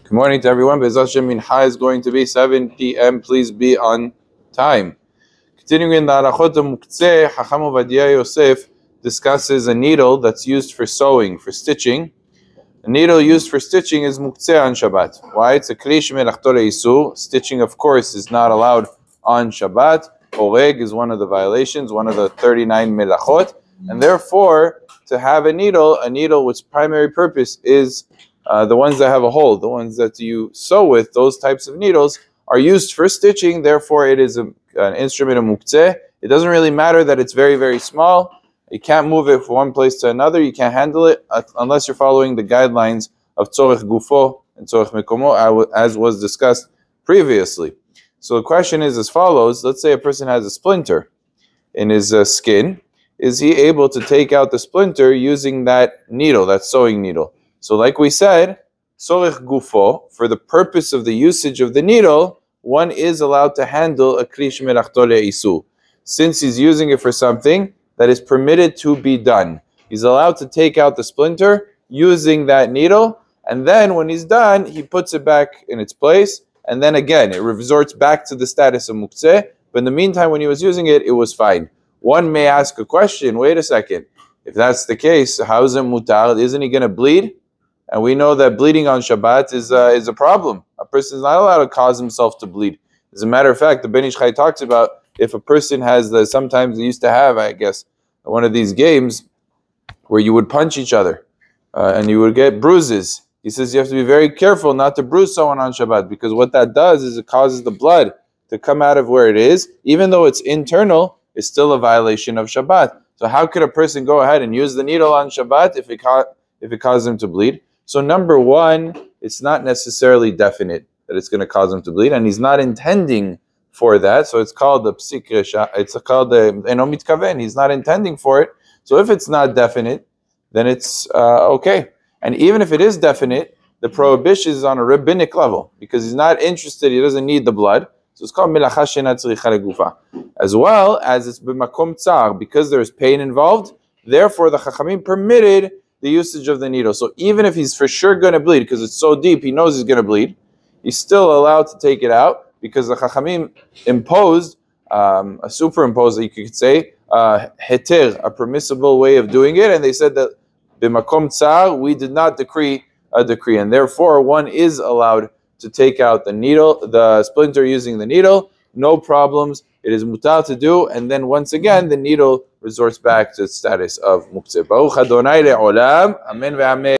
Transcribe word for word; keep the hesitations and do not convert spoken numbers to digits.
Good morning to everyone. Be'ez Hashem, Mincha is going to be seven p m Please be on time. Continuing in the Arachot Muktzeh, Chacham Ovadia Yosef discusses a needle that's used for sewing, for stitching. A needle used for stitching is Muktzeh on Shabbat. Why? It's a Kli shemelachto le'isur. Stitching, of course, is not allowed on Shabbat. Oreg is one of the violations, one of the thirty-nine melachot. And therefore, to have a needle, a needle which primary purpose is Uh, the ones that have a hole, the ones that you sew with, those types of needles are used for stitching. Therefore, it is a, an instrument of muktzeh. It doesn't really matter that it's very, very small. You can't move it from one place to another. You can't handle it uh, unless you're following the guidelines of tzorech gufo and tzorech mekomo, as was discussed previously. So the question is as follows. Let's say a person has a splinter in his uh, skin. Is he able to take out the splinter using that needle, that sewing needle? So like we said, tzorech gufo, for the purpose of the usage of the needle, one is allowed to handle a kli shemelachto le'isur. Since he's using it for something that is permitted to be done. He's allowed to take out the splinter using that needle, and then when he's done, he puts it back in its place, and then again, it resorts back to the status of muktzeh, but in the meantime, when he was using it, it was fine. One may ask a question, wait a second, if that's the case, how is it mutar? Isn't he going to bleed? And we know that bleeding on Shabbat is uh, is a problem. A person is not allowed to cause himself to bleed. As a matter of fact, the Ben Ish Chai talks about if a person has the, sometimes they used to have, I guess, one of these games where you would punch each other uh, and you would get bruises. He says you have to be very careful not to bruise someone on Shabbat, because what that does is it causes the blood to come out of where it is. Even though it's internal, it's still a violation of Shabbat. So how could a person go ahead and use the needle on Shabbat if it, ca- if it causes him to bleed? So number one, it's not necessarily definite that it's going to cause him to bleed, and he's not intending for that. So it's called the psik resha. It's called the eno mitkaven. He's not intending for it. So if it's not definite, then it's uh, okay. And even if it is definite, the prohibition is on a rabbinic level because he's not interested. He doesn't need the blood. So it's called melacha she'ena tzricha legufa. As well as it's b'makom tsar, because there's pain involved. Therefore, the chachamim permitted the usage of the needle. So even if he's for sure going to bleed, because it's so deep, he knows he's going to bleed, he's still allowed to take it out, because the Chachamim imposed, um, a superimposed, you could say, uh, heter, a permissible way of doing it, and they said that b'makom tsar, we did not decree a decree, and therefore one is allowed to take out the needle, the splinter using the needle, no problems. It is mutar to do, and then once again, the needle resorts back to its status of muktzeh. Baruch Adonai le'olam. Amen ve'amen.